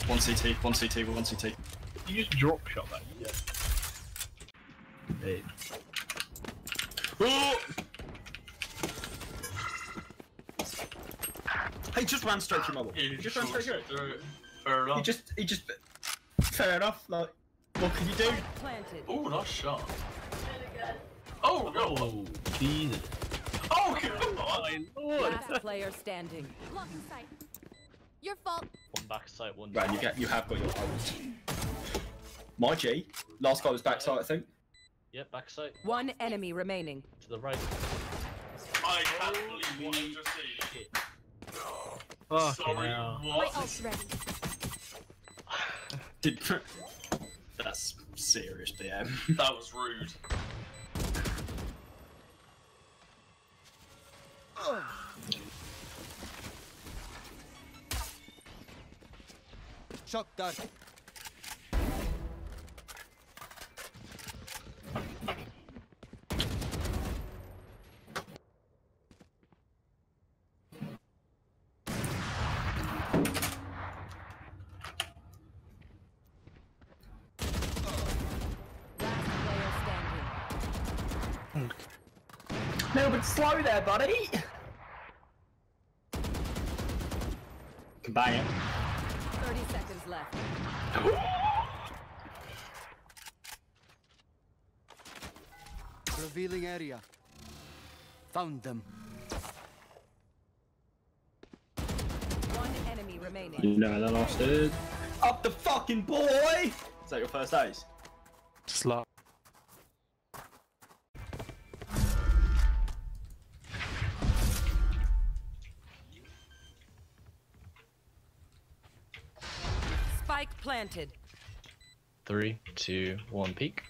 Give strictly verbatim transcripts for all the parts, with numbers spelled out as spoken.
One C T, one C T, one C T. You just drop shot that. Yeah. Hey. Oh! He just ran straight through my wall. He just ran straight through it. Fair enough. He just, he just. Fair enough. Like, what can you do? Planted. Oh, nice shot. Oh no! Oh, Jesus. Oh, come on! My lord! Last player standing. Blocking sight. Your fault. One back side, one. Right, you get, you have got your ult. My G. Last guy was backside, I think. Yeah, back side. One enemy remaining. To the right. I can't believe what I just did. Oh, Sorry, yeah. My what? ult's ready. Did. That's serious B M. That was rude. Shock dart. No, but slow there, buddy. Can bang it. thirty seconds left. Revealing area. Found them. One enemy remaining. You know that I said. Up the fucking boy! Is that your first ace? Slap. Spike planted. Three, two, one, peek.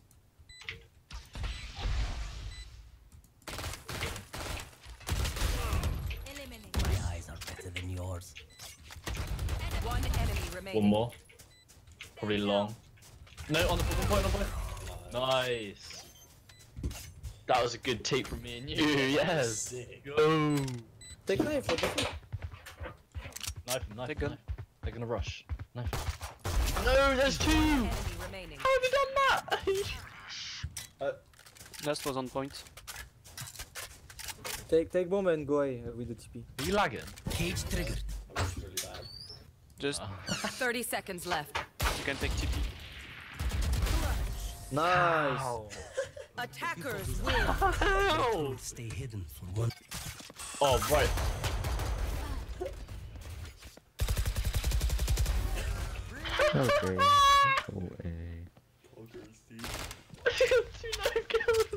Eliminate. My eyes are better than yours. One enemy remaining. One more. Probably long. No, on the one point, on the point. Nice. That was a good take from me and you. Yes. Oh. Take knife, what the fuck? Knife him, knife Take him, gun. knife. They're gonna rush. Knife him. No, there's two! Enemy remaining. How have you done that? Uh, Last was on point. Take take bomb and go away uh, with the T P. Are you lagging? Cage triggered. Just, thirty seconds left. you can take T P. Nice. Attackers win. Ow! Stay hidden for one. Oh, right. Okay. Oh, eh. Two knife kills.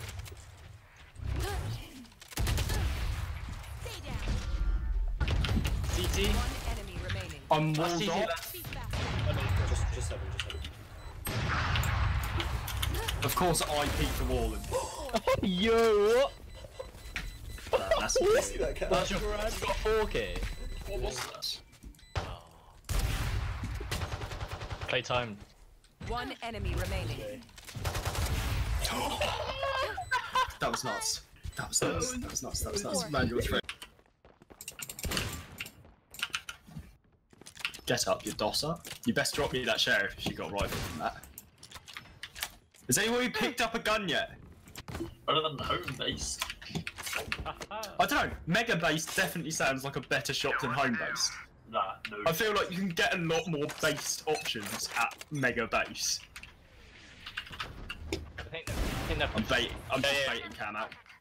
Stay down. C T. One enemy remaining. I'm Oh, walled C T off. left. Feet back. Just, just seven, just seven. Of course, I peeked the wall and. Yo! Uh, that's See that cat? That's your you got four K. What was that? Playtime. One enemy remaining. That was nuts. That was nuts. That was nuts. That was nuts. Manual trick. Get up, you dosser. You best drop me that sheriff if you got rifle from that. Has anyone picked up a gun yet? Better than home base. I don't know. Mega base definitely sounds like a better shot than home base. Nah, no. I feel like you can get a lot more based options at mega base. I think, I think they're I'm baiting. I'm just Yeah, yeah. baiting Cam out.